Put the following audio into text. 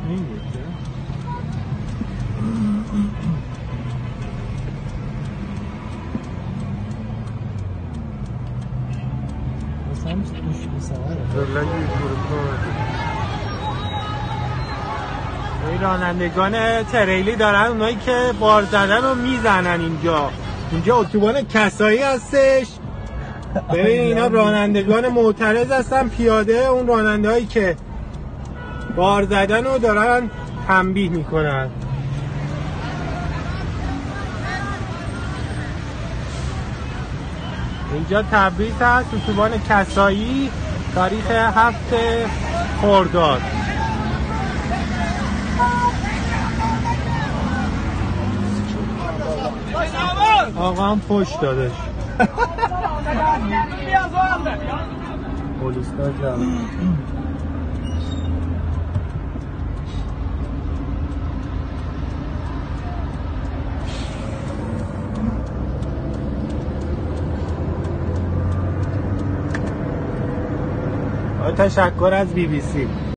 رانندگان تریلی دارن، اونایی که بار زدن رو میزنن. اینجا اتوبان کسایی هستش. ببین اینا رانندگان معترض هستن، پیاده. اون راننده هایی که بار زدن رو دارن تنبیه میکنن. اینجا تبریز هست، اتوبان کسایی، تاریخ 7 خرداد. آقا هم پشت دادش. پلیس‌ها جمع. تشکر از BBC.